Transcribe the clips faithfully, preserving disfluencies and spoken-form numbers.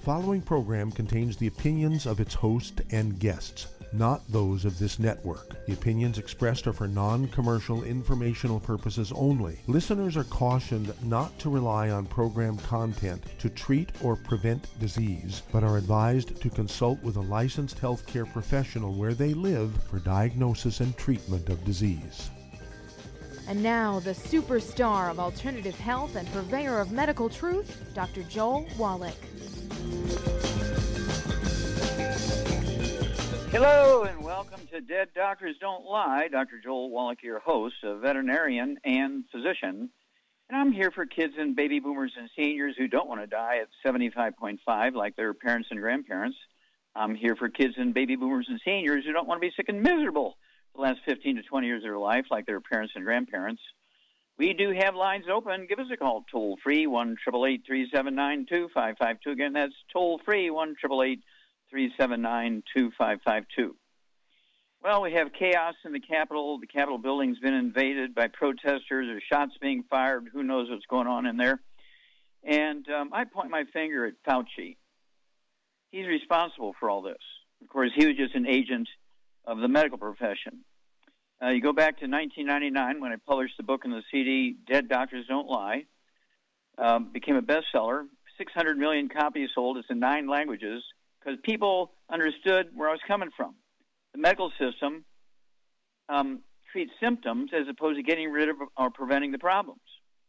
following program contains the opinions of its host and guests, not those of this network. The opinions expressed are for non-commercial informational purposes only. Listeners are cautioned not to rely on program content to treat or prevent disease, but are advised to consult with a licensed healthcare professional where they live for diagnosis and treatment of disease. And now, the superstar of alternative health and purveyor of medical truth, Doctor Joel Wallach. Hello and welcome to Dead Doctors Don't Lie. Doctor Joel Wallach, your host, a veterinarian and physician. And I'm here for kids and baby boomers and seniors who don't want to die at seventy-five point five like their parents and grandparents. I'm here for kids and baby boomers and seniors who don't want to be sick and miserable the last fifteen to twenty years of their life like their parents and grandparents. We do have lines open. Give us a call toll-free, one eight eight eight, three seven nine, two five five two. Again, that's toll-free, one eight eight eight, three seven nine, two five five two. Well, we have chaos in the Capitol. The Capitol building's been invaded by protesters. There's shots being fired. Who knows what's going on in there? And um, I point my finger at Fauci. He's responsible for all this. Of course, he was just an agent of the medical profession. Uh, you go back to nineteen ninety-nine when I published the book in the C D, Dead Doctors Don't Lie. Um, became a bestseller. six hundred million copies sold. It's in nine languages because people understood where I was coming from. The medical system um, treats symptoms as opposed to getting rid of or preventing the problems.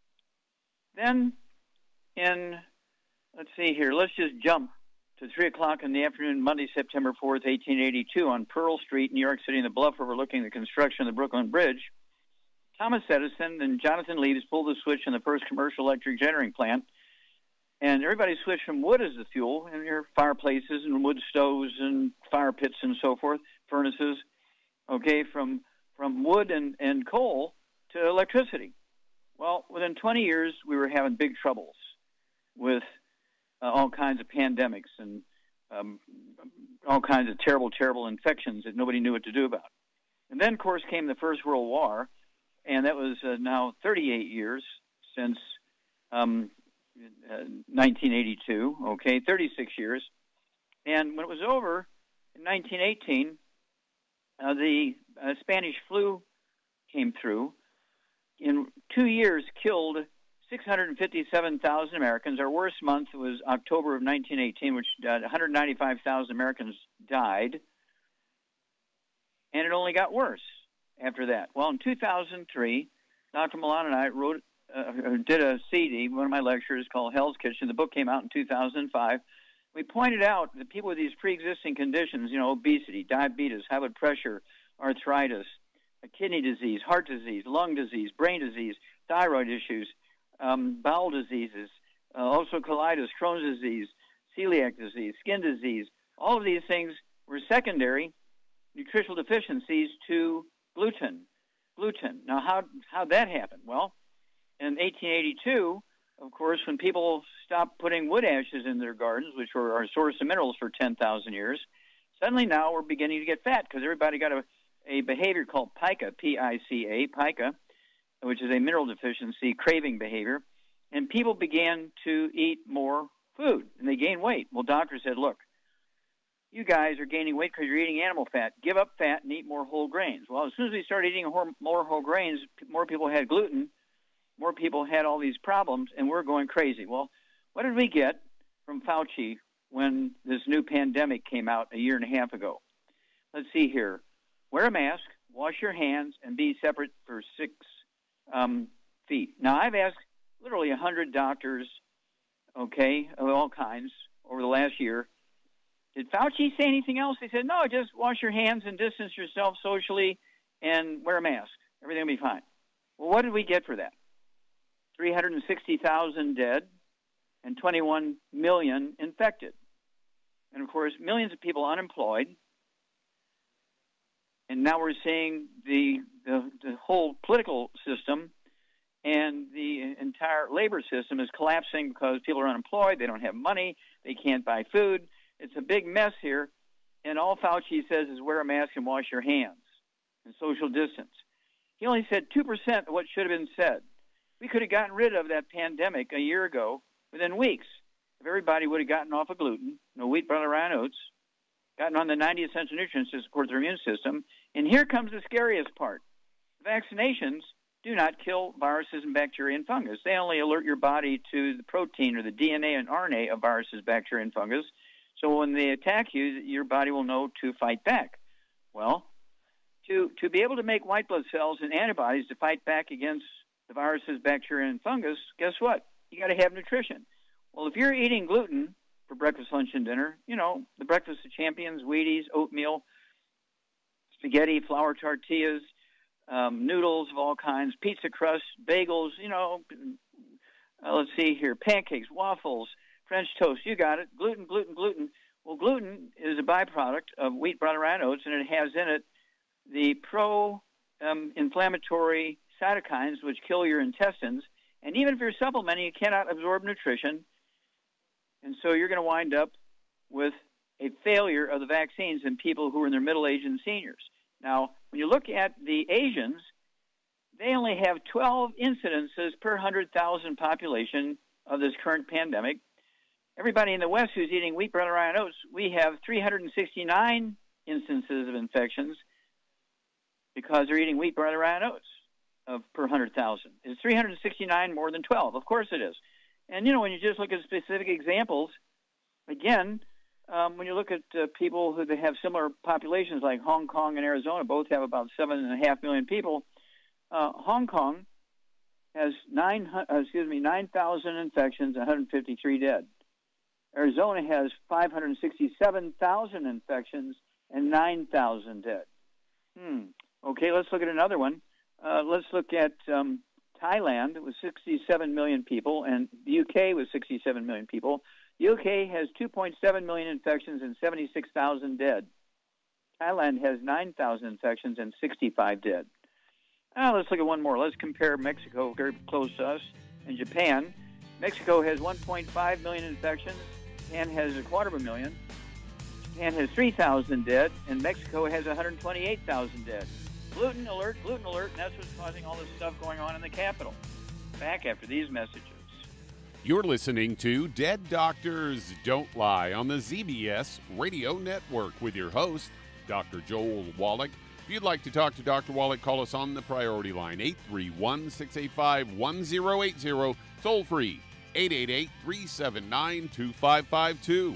Then in, let's see here, let's just jump to three o'clock in the afternoon, Monday, September fourth, eighteen eighty-two, on Pearl Street, New York City, in the bluff overlooking the construction of the Brooklyn Bridge. Thomas Edison and Jonathan Leaves pulled the switch in the first commercial electric generating plant, and everybody switched from wood as the fuel, and your fireplaces and wood stoves and fire pits and so forth, furnaces, okay, from from wood and, and coal to electricity. Well, within twenty years, we were having big troubles with uh, all kinds of pandemics and um, all kinds of terrible, terrible infections that nobody knew what to do about. And then, of course, came the First World War, and that was uh, now thirty-eight years since um, uh, nineteen eighty-two, okay, thirty-six years. And when it was over in nineteen eighteen, uh, the uh, Spanish flu came through. In two years, killed six hundred fifty-seven thousand Americans. Our worst month was October of nineteen eighteen, which uh, one hundred ninety-five thousand Americans died. And it only got worse after that. Well, in two thousand three, Doctor Milan and I wrote, uh, did a C D, one of my lectures called Hell's Kitchen. The book came out in two thousand five. We pointed out that people with these pre-existing conditions, you know, obesity, diabetes, high blood pressure, arthritis, kidney disease, heart disease, lung disease, brain disease, thyroid issues, um, bowel diseases, uh, also colitis, Crohn's disease, celiac disease, skin disease, all of these things were secondary nutritional deficiencies to gluten. Gluten. Now, how how'd that happen? Well, in eighteen eighty-two, of course, when people stopped putting wood ashes in their gardens, which were our source of minerals for ten thousand years, suddenly now we're beginning to get fat because everybody got a, a behavior called pica, P I C A, pica, which is a mineral deficiency craving behavior, and people began to eat more food, and they gained weight. Well, doctors said, look, you guys are gaining weight because you're eating animal fat. Give up fat and eat more whole grains. Well, as soon as we started eating more whole grains, more people had gluten, more people had all these problems, and we're going crazy. Well, what did we get from Fauci when this new pandemic came out a year and a half ago? Let's see here. Wear a mask, wash your hands, and be separate for six um, feet. Now, I've asked literally one hundred doctors, okay, of all kinds over the last year, did Fauci say anything else? They said, no, just wash your hands and distance yourself socially and wear a mask. Everything will be fine. Well, what did we get for that? three hundred sixty thousand dead and twenty-one million infected. And, of course, millions of people unemployed. And now we're seeing the, the, the whole political system and the entire labor system is collapsing because people are unemployed, they don't have money, they can't buy food. It's a big mess here, and all Fauci says is wear a mask and wash your hands and social distance. He only said two percent of what should have been said. We could have gotten rid of that pandemic a year ago within weeks if everybody would have gotten off of gluten, no wheat, barley, rye, and oats, gotten on the ninety essential nutrients to support their immune system. And here comes the scariest part. Vaccinations do not kill viruses and bacteria and fungus. They only alert your body to the protein or the D N A and R N A of viruses, bacteria, and fungus. So when they attack you, your body will know to fight back. Well, to, to be able to make white blood cells and antibodies to fight back against the viruses, bacteria, and fungus, guess what? You got to have nutrition. Well, if you're eating gluten for breakfast, lunch, and dinner, you know, the breakfast of champions, Wheaties, oatmeal, spaghetti, flour tortillas, um, noodles of all kinds, pizza crust, bagels, you know, uh, let's see here, pancakes, waffles, French toast, you got it, gluten, gluten, gluten. Well, gluten is a byproduct of wheat, barley, rye, and oats, and it has in it the pro-inflammatory um, cytokines, which kill your intestines. And even if you're supplementing, you cannot absorb nutrition. And so you're going to wind up with a failure of the vaccines in people who are in their middle age and seniors. Now, when you look at the Asians, they only have twelve incidences per one hundred thousand population of this current pandemic. Everybody in the West who's eating wheat, barley, rye, and oats, we have three hundred sixty-nine instances of infections because they're eating wheat, barley, rye, and oats of per one hundred thousand. Is three hundred sixty-nine more than twelve? Of course it is. And, you know, when you just look at specific examples, again, um, when you look at uh, people who they have similar populations like Hong Kong and Arizona, both have about seven and a half million people. Uh, Hong Kong has nine, uh, excuse me, nine thousand infections, one hundred fifty-three dead. Arizona has five hundred sixty-seven thousand infections and nine thousand dead. Hmm. Okay, let's look at another one. Uh, let's look at um, Thailand with sixty-seven million people, and the U K with sixty-seven million people. The U K has two point seven million infections and seventy-six thousand dead. Thailand has nine thousand infections and sixty-five dead. Now let's look at one more. Let's compare Mexico, very close to us, and Japan. Mexico has one point five million infections. Japan has a quarter of a million. Japan has three thousand dead, and Mexico has one hundred twenty-eight thousand dead. Gluten alert, gluten alert, and that's what's causing all this stuff going on in the Capitol. Back after these messages. You're listening to Dead Doctors Don't Lie on the Z B S Radio Network with your host, Doctor Joel Wallach. If you'd like to talk to Doctor Wallach, call us on the priority line, eight three one, six eight five, one zero eight zero, toll free, eight eight eight, three seven nine, two five five two.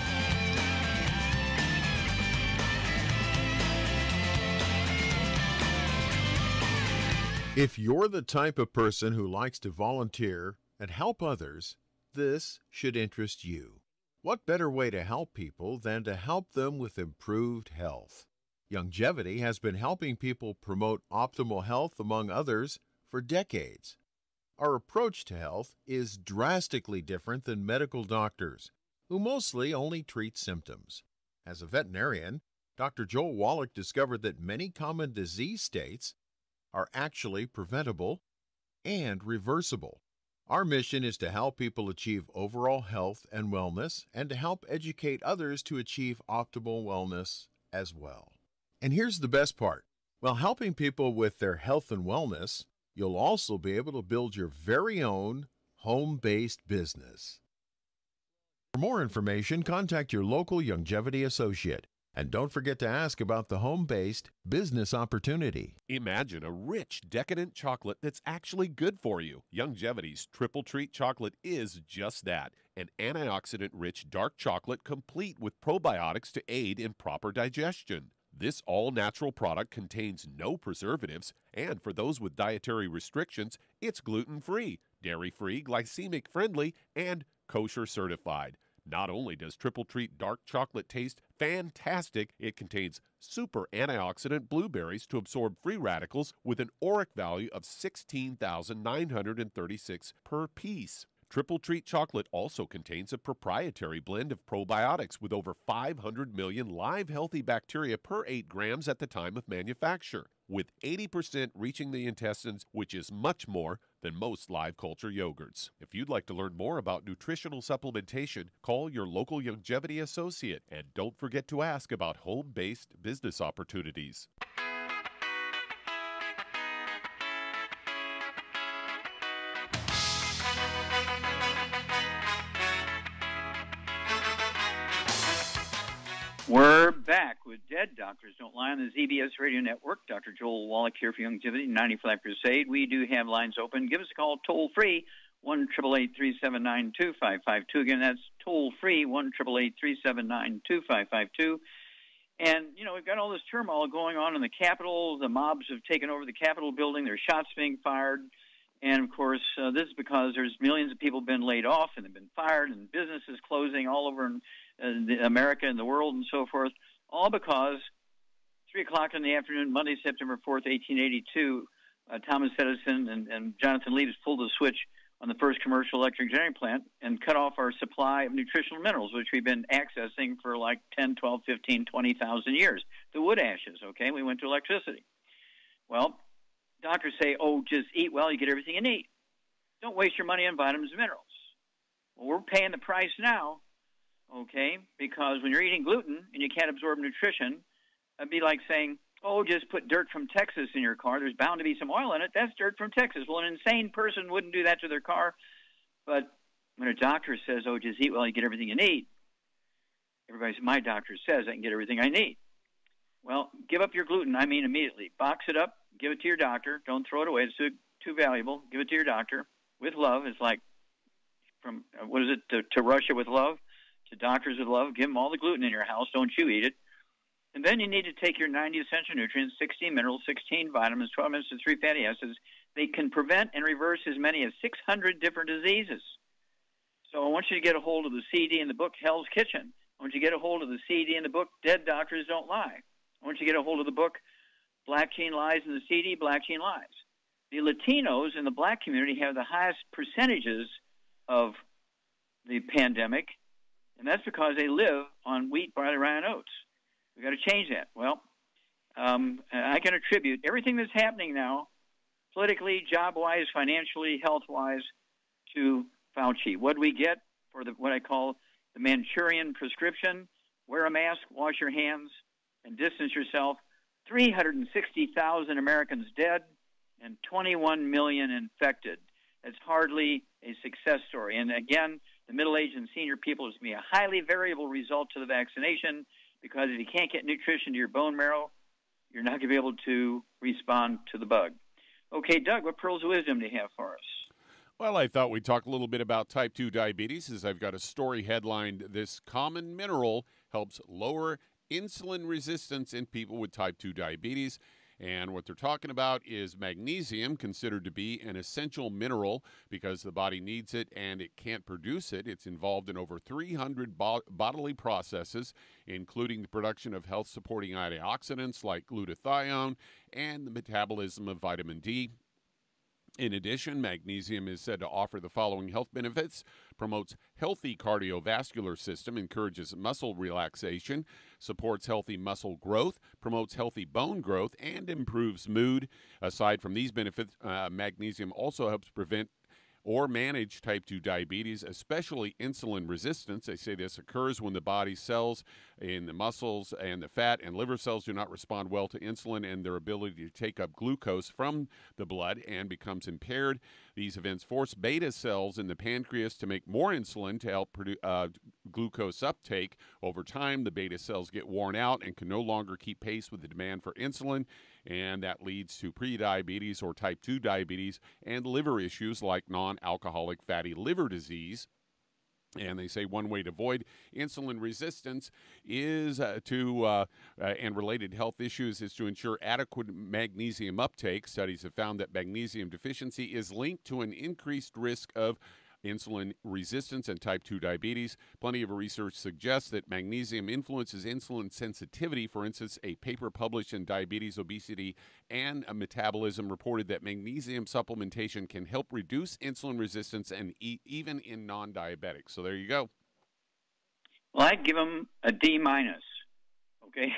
If you're the type of person who likes to volunteer and help others, this should interest you. What better way to help people than to help them with improved health? Longevity has been helping people promote optimal health, among others, for decades. Our approach to health is drastically different than medical doctors, who mostly only treat symptoms. As a veterinarian, Doctor Joel Wallach discovered that many common disease states are actually preventable and reversible. Our mission is to help people achieve overall health and wellness and to help educate others to achieve optimal wellness as well. And here's the best part. While helping people with their health and wellness, you'll also be able to build your very own home-based business. For more information, contact your local longevity associate. And don't forget to ask about the home-based business opportunity. Imagine a rich, decadent chocolate that's actually good for you. Longevity's Triple Treat chocolate is just that, an antioxidant-rich dark chocolate complete with probiotics to aid in proper digestion. This all-natural product contains no preservatives, and for those with dietary restrictions, it's gluten-free, dairy-free, glycemic-friendly, and kosher certified. Not only does Triple Treat dark chocolate taste fantastic, it contains super antioxidant blueberries to absorb free radicals with an ORAC value of sixteen thousand nine hundred thirty-six per piece. Triple Treat chocolate also contains a proprietary blend of probiotics with over five hundred million live healthy bacteria per eight grams at the time of manufacture, with eighty percent reaching the intestines, which is much more than most live culture yogurts. If you'd like to learn more about nutritional supplementation, call your local longevity associate, and don't forget to ask about home-based business opportunities. We're back with Dead Doctors Don't Lie on the Z B S Radio Network. Doctor Joel Wallach here for Longevity ninety-five Crusade. We do have lines open. Give us a call toll-free, one eight eight eight, three seven nine, two five five two. Again, that's toll-free, one eight eight eight, three seven nine, two five five two. And, you know, we've got all this turmoil going on in the Capitol. The mobs have taken over the Capitol building. There's shots being fired. And, of course, uh, this is because there's millions of people been laid off and have been fired and businesses closing all over in, uh, the America and the world and so forth, all because three o'clock in the afternoon, Monday, September fourth, eighteen eighty-two, uh, Thomas Edison and, and Jonathan Leaves pulled the switch on the first commercial electric generating plant and cut off our supply of nutritional minerals, which we've been accessing for like ten, twelve, fifteen, twenty thousand years. The wood ashes, okay? We went to electricity. Well, doctors say, oh, just eat well, you get everything you need. Don't waste your money on vitamins and minerals. Well, we're paying the price now, okay, because when you're eating gluten and you can't absorb nutrition, it'd be like saying, oh, just put dirt from Texas in your car. There's bound to be some oil in it. That's dirt from Texas. Well, an insane person wouldn't do that to their car. But when a doctor says, oh, just eat well, you get everything you need, everybody says, my doctor says I can get everything I need. Well, give up your gluten, I mean immediately. Box it up, give it to your doctor. Don't throw it away. It's too, too valuable. Give it to your doctor with love. It's like from, uh, what is it, to, to Russia with love, to doctors with love. Give them all the gluten in your house. Don't you eat it. And then you need to take your ninety essential nutrients, sixteen minerals, sixteen vitamins, twelve minutes to three fatty acids. They can prevent and reverse as many as six hundred different diseases. So I want you to get a hold of the C D in the book, Hell's Kitchen. I want you to get a hold of the C D in the book, Dead Doctors Don't Lie. I want you to get a hold of the book, Black Gene Lies, in the C D, Black Gene Lies. The Latinos in the black community have the highest percentages of the pandemic, and that's because they live on wheat, barley, rye, and oats. We've got to change that. Well, um, I can attribute everything that's happening now, politically, job-wise, financially, health-wise, to Fauci. What do we get for the what I call the Manchurian prescription? Wear a mask, wash your hands, and distance yourself. three hundred sixty thousand Americans dead and twenty-one million infected. That's hardly a success story. And again, the middle-aged and senior people is going to be a highly variable result to the vaccination, because if you can't get nutrition to your bone marrow, you're not going to be able to respond to the bug. Okay, Doug, what pearls of wisdom do you have for us? Well, I thought we'd talk a little bit about type two diabetes, as I've got a story headlined, "This common mineral helps lower insulin resistance in people with type two diabetes." And what they're talking about is magnesium, considered to be an essential mineral because the body needs it and it can't produce it. It's involved in over three hundred bo- bodily processes, including the production of health-supporting antioxidants like glutathione and the metabolism of vitamin D. In addition, magnesium is said to offer the following health benefits: promotes healthy cardiovascular system, encourages muscle relaxation, supports healthy muscle growth, promotes healthy bone growth, and improves mood. Aside from these benefits, uh, magnesium also helps prevent or manage type two diabetes, especially insulin resistance. They say this occurs when the body's cells in the muscles and the fat and liver cells do not respond well to insulin, and their ability to take up glucose from the blood and becomes impaired. These events force beta cells in the pancreas to make more insulin to help produce uh, glucose uptake. Over time, the beta cells get worn out and can no longer keep pace with the demand for insulin, and that leads to prediabetes or type two diabetes and liver issues like non-alcoholic fatty liver disease. And they say one way to avoid insulin resistance is uh, to, uh, uh, and related health issues, is to ensure adequate magnesium uptake. Studies have found that magnesium deficiency is linked to an increased risk of insulin resistance and type two diabetes. Plenty of research suggests that magnesium influences insulin sensitivity. For instance, a paper published in Diabetes, Obesity, and Metabolism reported that magnesium supplementation can help reduce insulin resistance and e- even in non-diabetics. So there you go. Well, I'd give them a D minus, okay?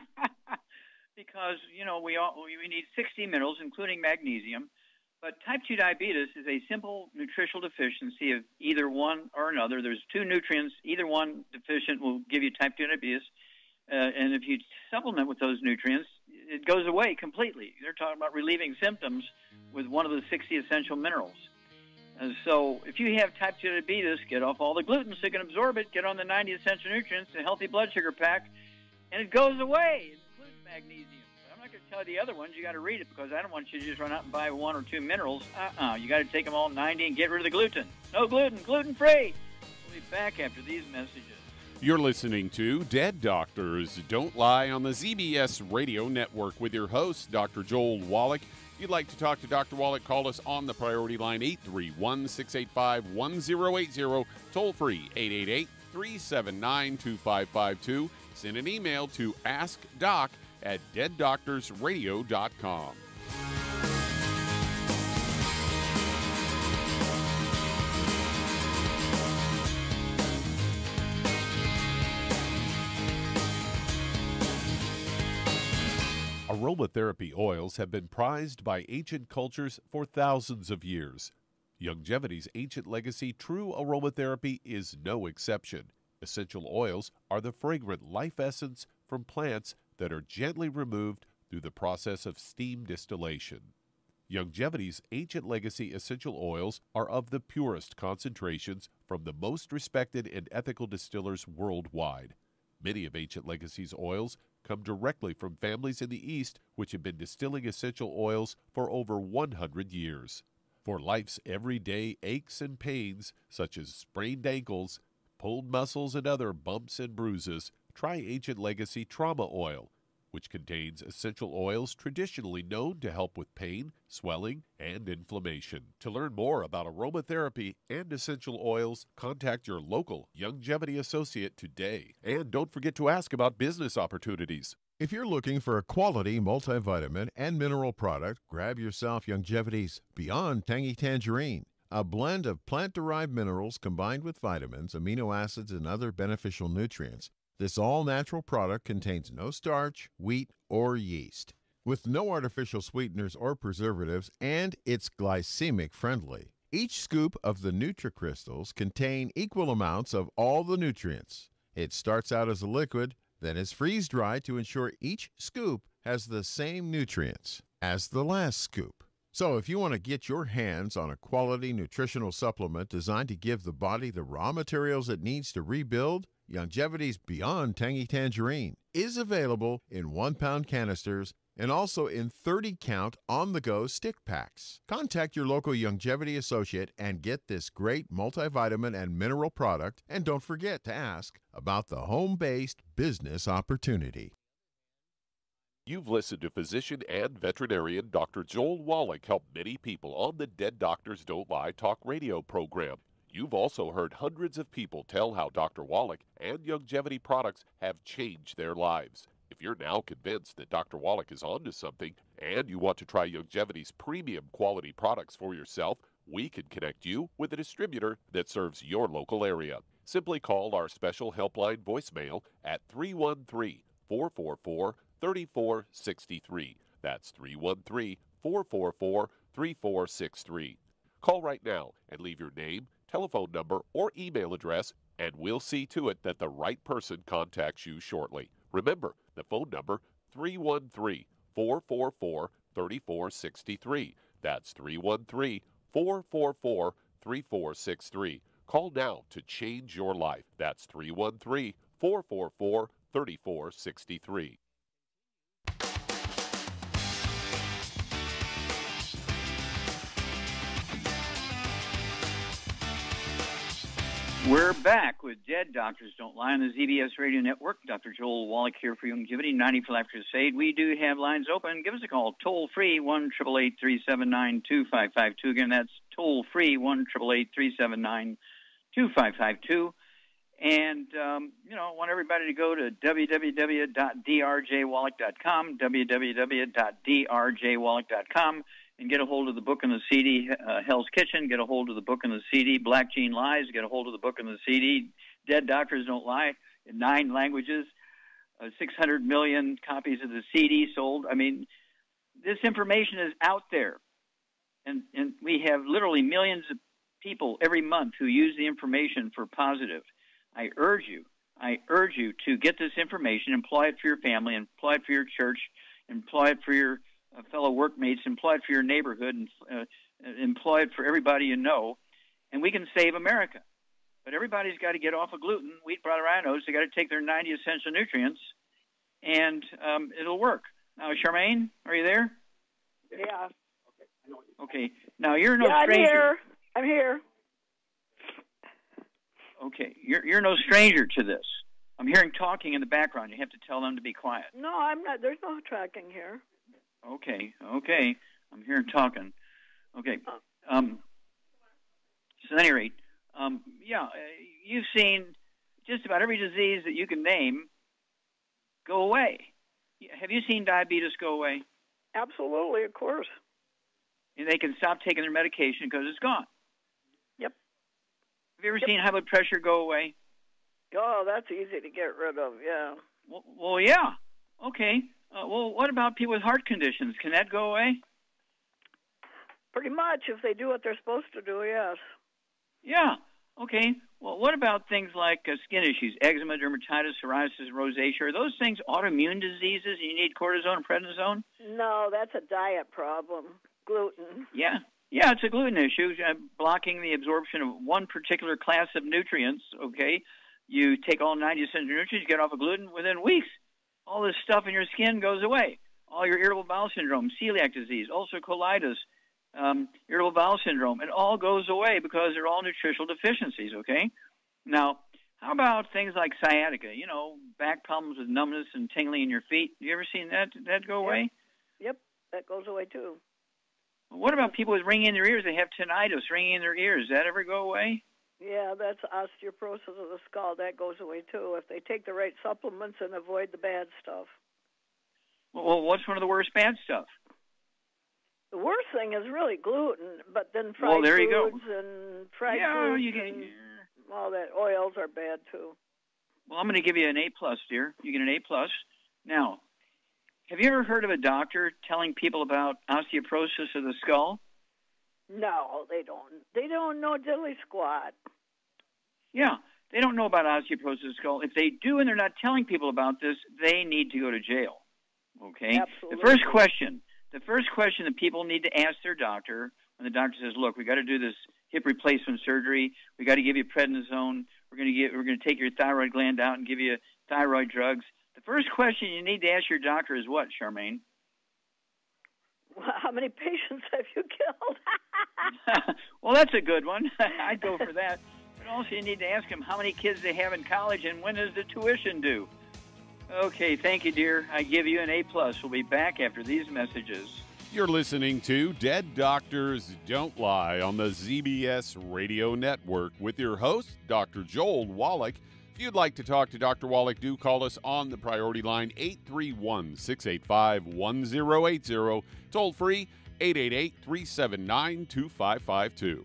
Because, you know, we all, we need sixty minerals, including magnesium. But type two diabetes is a simple nutritional deficiency of either one or another. There's two nutrients. Either one deficient will give you type two diabetes. Uh, and if you supplement with those nutrients, it goes away completely. They're talking about relieving symptoms with one of the sixty essential minerals. And so if you have type two diabetes, get off all the gluten so you can absorb it. Get on the ninety essential nutrients, a healthy blood sugar pack, and it goes away. It includes magnesium. But I'm not going to tell you the other ones. You got to read it because I don't want you to just run out and buy one or two minerals. Uh-uh. You got to take them all ninety and get rid of the gluten. No gluten, gluten-free. We'll be back after these messages. You're listening to Dead Doctors Don't Lie on the Z B S Radio Network with your host, Doctor Joel Wallach. If you'd like to talk to Doctor Wallach, call us on the priority line, eight three one, six eight five, one zero eight zero, toll free, eight eight eight, three seven nine, two five five two. Send an email to askdoc at dead doctors radio dot com. Aromatherapy oils have been prized by ancient cultures for thousands of years. Longevity's ancient legacy, true aromatherapy, is no exception. Essential oils are the fragrant life essence from plants that are gently removed through the process of steam distillation. Longevity's ancient legacy essential oils are of the purest concentrations from the most respected and ethical distillers worldwide. Many of Ancient Legacy's oils come directly from families in the East which have been distilling essential oils for over one hundred years. For life's everyday aches and pains, such as sprained ankles, pulled muscles, and other bumps and bruises, try Ancient Legacy Trauma Oil, which contains essential oils traditionally known to help with pain, swelling, and inflammation. To learn more about aromatherapy and essential oils, contact your local Longevity associate today. And don't forget to ask about business opportunities. If you're looking for a quality multivitamin and mineral product, grab yourself Longevity's Beyond Tangy Tangerine, a blend of plant-derived minerals combined with vitamins, amino acids, and other beneficial nutrients. This all-natural product contains no starch, wheat, or yeast, with no artificial sweeteners or preservatives, and it's glycemic friendly. Each scoop of the NutriCrystals contain equal amounts of all the nutrients. It starts out as a liquid, then is freeze-dried to ensure each scoop has the same nutrients as the last scoop. So if you want to get your hands on a quality nutritional supplement designed to give the body the raw materials it needs to rebuild, Longevity's Beyond Tangy Tangerine is available in one-pound canisters and also in thirty-count on-the-go stick packs. Contact your local Longevity associate and get this great multivitamin and mineral product, and don't forget to ask about the home-based business opportunity. You've listened to physician and veterinarian Doctor Joel Wallach help many people on the Dead Doctors Don't Lie talk radio program. You've also heard hundreds of people tell how Doctor Wallach and Longevity products have changed their lives. If you're now convinced that Doctor Wallach is onto something and you want to try Longevity's premium quality products for yourself, we can connect you with a distributor that serves your local area. Simply call our special helpline voicemail at three one three, four four four, three four six three. That's three one three, four four four, three four six three. Call right now and leave your name, telephone number, or email address, and we'll see to it that the right person contacts you shortly. Remember, the phone number, three one three, four four four, three four six three. That's three one three, four four four, three four six three. Call now to change your life. That's three one three, four four four, three four six three. We're back with Dead Doctors Don't Lie on the Z B S Radio Network. Doctor Joel Wallach here for Longevity, ninety for Life Crusade. We do have lines open. Give us a call, toll-free, one eight eight eight, three seven nine, two five five two. Again, that's toll-free, one eight eight eight, three seven nine, two five five two. And, um, you know, I want everybody to go to w w w dot d r j wallach dot com, w w w dot d r j wallach dot com, and get a hold of the book and the C D, uh, Hell's Kitchen, get a hold of the book and the C D, Black Gene Lies, get a hold of the book and the C D, Dead Doctors Don't Lie, in nine languages, uh, six hundred million copies of the C D sold. I mean, this information is out there, and, and we have literally millions of people every month who use the information for positive. I urge you, I urge you to get this information, employ it for your family, employ it for your church, employ it for your uh, fellow workmates, employ it for your neighborhood, and uh, employ it for everybody you know, and we can save America. But everybody's got to get off of gluten, wheat, brown, rhinos. They got to take their ninety essential nutrients, and um, it'll work. Now, Charmaine, are you there? Yeah. Okay. Now, you're no yeah, stranger. I'm here. I'm here. Okay. You're, you're no stranger to this. I'm hearing talking in the background. You have to tell them to be quiet. No, I'm not. There's no tracking here. Okay. Okay. I'm hearing talking. Okay. Um, so at any rate, um, yeah, you've seen just about every disease that you can name go away. Have you seen diabetes go away? Absolutely, of course. And they can stop taking their medication because it's gone. Yep. Have you ever Yep. seen high blood pressure go away? Oh, that's easy to get rid of, yeah. Well, well yeah. Okay. Uh, well, what about people with heart conditions? Can that go away? Pretty much, if they do what they're supposed to do, yes. Yeah. Okay. Well, what about things like uh, skin issues, eczema, dermatitis, psoriasis, rosacea? Are those things autoimmune diseases and you need cortisone and prednisone? No, that's a diet problem. Gluten. Yeah. Yeah, it's a gluten issue, uh, blocking the absorption of one particular class of nutrients, okay? You take all ninety essential nutrients, get off of gluten, within weeks, all this stuff in your skin goes away. All your irritable bowel syndrome, celiac disease, ulcerative colitis, um, irritable bowel syndrome, it all goes away because they're all nutritional deficiencies, okay? Now, how about things like sciatica, you know, back problems with numbness and tingling in your feet? You ever seen that, that go away? Yep, yep, that goes away too. What about people with ringing in their ears? They have tinnitus, ringing in their ears. Does that ever go away? Yeah, that's osteoporosis of the skull. That goes away too if they take the right supplements and avoid the bad stuff. Well, what's one of the worst bad stuff? The worst thing is really gluten, but then fried well, there you foods go. and fried yeah, foods you get, and all that. Oils are bad too. Well, I'm going to give you an A plus, dear. You get an A plus. Now, have you ever heard of a doctor telling people about osteoporosis of the skull? No, they don't. They don't know diddly squat. Yeah, they don't know about osteoporosis of the skull. If they do and they're not telling people about this, they need to go to jail. Okay? Absolutely. The first question, the first question that people need to ask their doctor when the doctor says, "Look, we got to do this hip replacement surgery. We got to give you prednisone. We're going to get we're going to take your thyroid gland out and give you thyroid drugs." The first question you need to ask your doctor is what, Charmaine? How many patients have you killed? Well, that's a good one. I'd go for that. But also you need to ask them how many kids they have in college and when is the tuition due. Okay, thank you, dear. I give you an A plus. We'll be back after these messages. You're listening to Dead Doctors Don't Lie on the Z B S Radio Network with your host, Doctor Joel Wallach. If you'd like to talk to Doctor Wallach, do call us on the priority line, eight three one, six eight five, one zero eight zero. Toll free, eight eight eight, three seven nine, two five five two.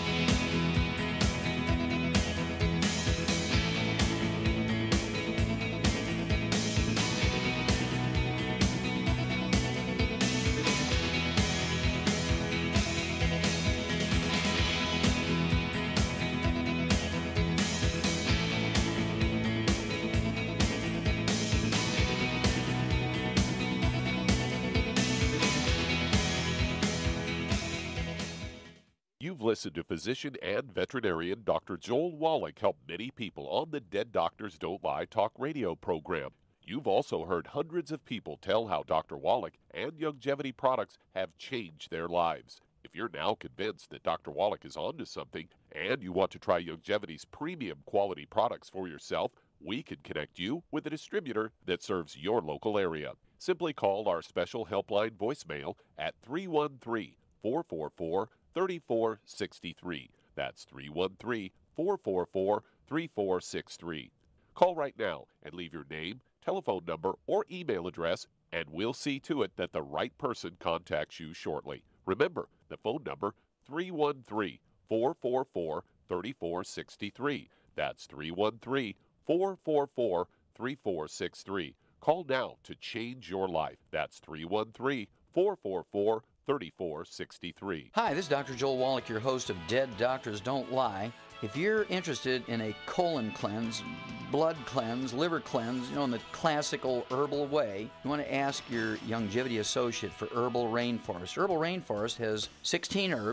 You've listened to physician and veterinarian Doctor Joel Wallach help many people on the Dead Doctors Don't Lie talk radio program. You've also heard hundreds of people tell how Doctor Wallach and Youngevity products have changed their lives. If you're now convinced that Doctor Wallach is onto something and you want to try Youngevity's premium quality products for yourself, we can connect you with a distributor that serves your local area. Simply call our special helpline voicemail at three one three, four four four, three four six three. That's three one three, four four four, three four six three. Call right now and leave your name, telephone number, or email address, and we'll see to it that the right person contacts you shortly. Remember, the phone number, three one three, four four four, three four six three. That's three one three, four four four, three four six three. Call now to change your life. That's three one three, four four four, three four six three. Hi, this is Doctor Joel Wallach, your host of Dead Doctors Don't Lie. If you're interested in a colon cleanse, blood cleanse, liver cleanse, you know, in the classical herbal way, you want to ask your Youngevity associate for Herbal Rainforest. Herbal Rainforest has sixteen herbs,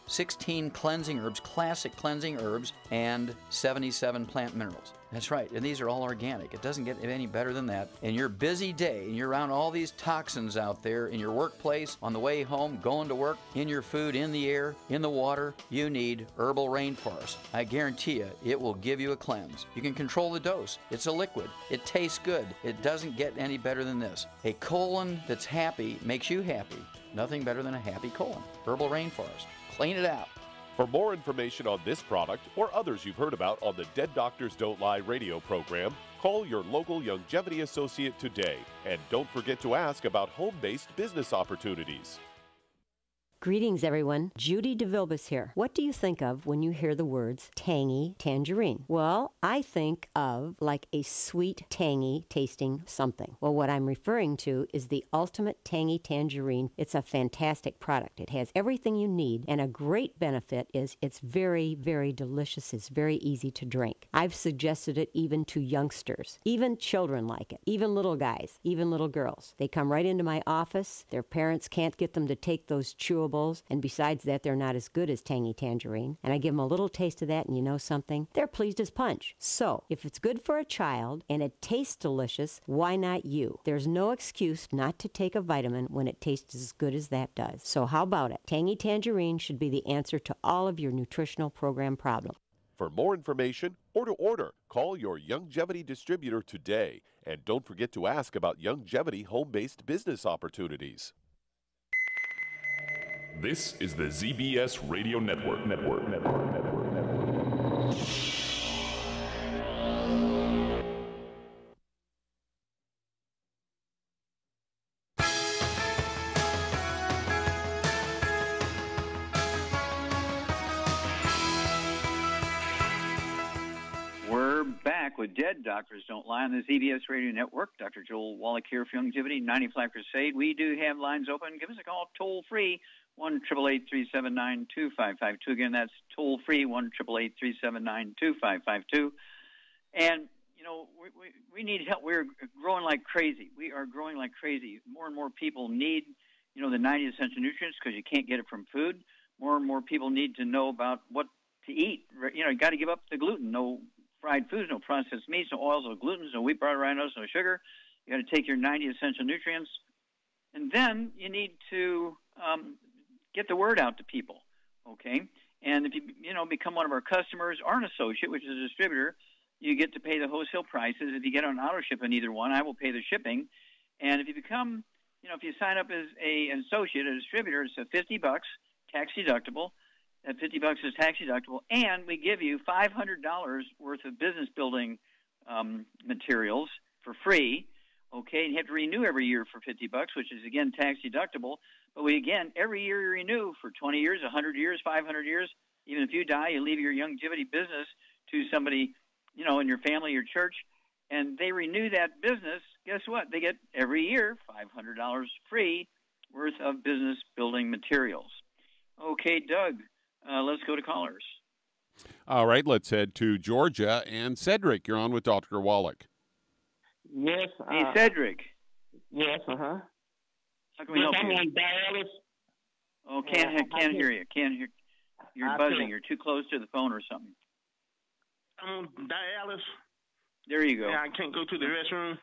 sixteen cleansing herbs, classic cleansing herbs, and seventy-seven plant minerals. That's right, and these are all organic. It doesn't get any better than that. In your busy day, and you're around all these toxins out there in your workplace, on the way home, going to work, in your food, in the air, in the water, you need Herbal Rainforest. I guarantee you, it will give you a cleanse. You can control the dose. It's a liquid. It tastes good. It doesn't get any better than this. A colon that's happy makes you happy. Nothing better than a happy colon. Herbal Rainforest. Clean it out. For more information on this product or others you've heard about on the Dead Doctors Don't Lie radio program, call your local Longevity associate today. And don't forget to ask about home-based business opportunities. Greetings, everyone. Judy DeVilbus here. What do you think of when you hear the words tangy tangerine? Well, I think of like a sweet, tangy tasting something. Well, what I'm referring to is the Ultimate Tangy Tangerine. It's a fantastic product. It has everything you need, and a great benefit is it's very, very delicious. It's very easy to drink. I've suggested it even to youngsters. Even children like it. Even little guys. Even little girls. They come right into my office. Their parents can't get them to take those chewable chewables, and besides that, they're not as good as Tangy Tangerine. And I give them a little taste of that, and you know something? They're pleased as punch. So, if it's good for a child and it tastes delicious, why not you? There's no excuse not to take a vitamin when it tastes as good as that does. So how about it? Tangy Tangerine should be the answer to all of your nutritional program problems. For more information or to order, call your Longevity distributor today. And don't forget to ask about Longevity home-based business opportunities. This is the Z B S Radio Network. Network. Network. Network. Network. We're back with Dead Doctors Don't Lie on the Z B S Radio Network. Doctor Joel Wallach here for Longevity, ninety Flat Crusade. We do have lines open. Give us a call toll-free, one eight eight eight, three seven nine, two five five two. Again, that's toll-free, one eight eight eight, three seven nine, two five five two. And, you know, we, we, we need help. We're growing like crazy. We are growing like crazy. More and more people need, you know, the ninety essential nutrients because you can't get it from food. More and more people need to know about what to eat. You know, you got to give up the gluten. No fried foods, no processed meats, no oils, no gluten, no wheat, butter, rhinos, no sugar. You got to take your ninety essential nutrients. And then you need to um, get the word out to people, okay? And if you, you know, become one of our customers or an associate, which is a distributor, you get to pay the wholesale prices. If you get on auto ship in either one, I will pay the shipping. And if you become, you know, if you sign up as a, an associate, a distributor, it's a fifty bucks, tax deductible. That fifty bucks is tax deductible, and we give you five hundred dollars worth of business building um, materials for free. Okay, and you have to renew every year for fifty bucks, which is again tax deductible. But we again every year you renew for twenty years, one hundred years, five hundred years. Even if you die, you leave your longevity business to somebody, you know, in your family, your church, and they renew that business. Guess what? They get every year five hundred dollars free worth of business building materials. Okay, Doug. Uh, let's go to callers. All right, let's head to Georgia. And Cedric, you're on with Doctor Wallach. Yes. Uh, hey, Cedric. Yes, uh-huh. How can we yes, help I'm you? on dialysis. Oh, can't, uh, can't hear you. Can't hear. You're I buzzing. can't. You're too close to the phone or something. I'm on dialysis. There you go. Yeah, I can't go to the restroom.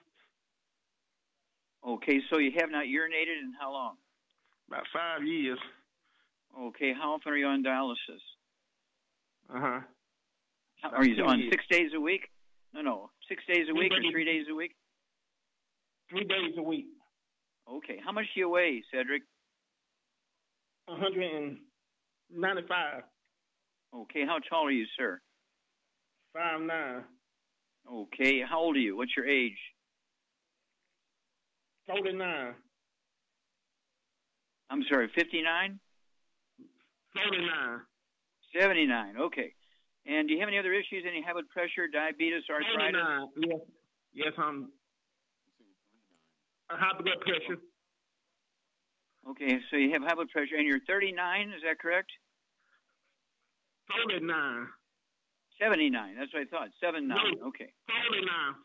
Okay, so you have not urinated in how long? About five years. Okay, how often are you on dialysis? Uh-huh. How, are you on years. six days a week? No, no, six days a Three week or days. three days a week? Three days a week. Okay, how much do you weigh, Cedric? one hundred ninety-five. Okay, how tall are you, sir? Five nine. Okay, how old are you? What's your age? Forty-nine. I'm sorry, fifty-nine? Forty-nine. seventy-nine, okay. And do you have any other issues, any high blood pressure, diabetes, arthritis? Forty-nine. Yes. Yes, I'm. I high blood pressure. Okay, so you have high blood pressure, and you're thirty-nine, is that correct? Forty-nine. seventy-nine, that's what I thought, seventy-nine, No. okay. Forty-nine.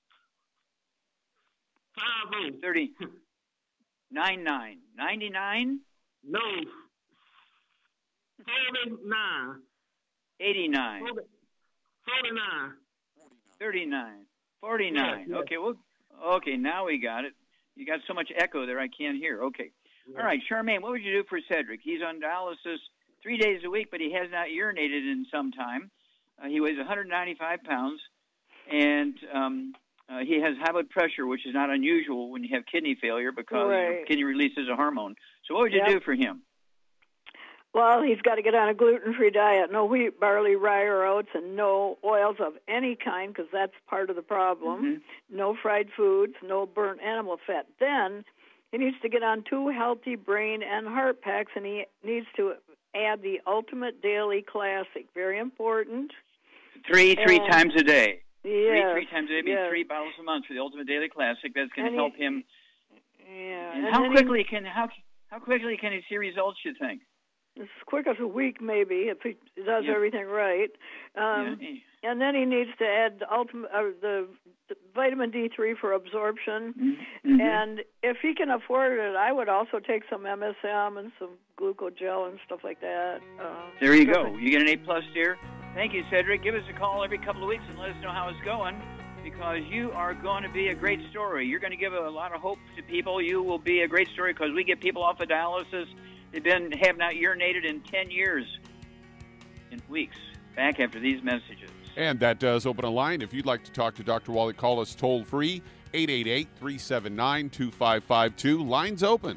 Five oh. thirty, nine nine, ninety-nine? No. forty-nine. eighty-nine. forty-nine. thirty-nine. forty-nine. Yes, yes. Okay, well, okay, now we got it. You got so much echo there I can't hear. Okay. Yes. All right, Charmaine, what would you do for Cedric? He's on dialysis three days a week, but he has not urinated in some time. Uh, he weighs one hundred ninety-five pounds, and um, uh, he has high blood pressure, which is not unusual when you have kidney failure because Right. your kidney releases a hormone. So what would you Yep. do for him? Well, he's got to get on a gluten-free diet. No wheat, barley, rye, or oats, and no oils of any kind, because that's part of the problem. Mm-hmm. No fried foods, no burnt animal fat. Then he needs to get on two healthy brain and heart packs, and he needs to add the Ultimate Daily Classic. Very important. Three, three And- times a day. Three, Yes, three times a day, means yes. three bottles a month for the Ultimate Daily Classic. That's going And to he- help him. Yeah. And, and how then quickly can how how quickly can he see results? You think? He, as quick as a week, maybe, if he does Yeah. everything right. Um, yeah. And then he needs to add the ultimate, uh, the, the vitamin D three for absorption. Mm-hmm. And if he can afford it, I would also take some M S M and some glucogel and stuff like that. Uh, There you go. You get an A plus, dear. Thank you, Cedric. Give us a call every couple of weeks and let us know how it's going, because you are going to be a great story. You're going to give a lot of hope to people. You will be a great story because we get people off of dialysis. They've been have not urinated in ten years, in weeks. Back after these messages. And that does open a line. If you'd like to talk to Doctor Wallach, call us toll free, eight eight eight, three seven nine, two five five two. Lines open.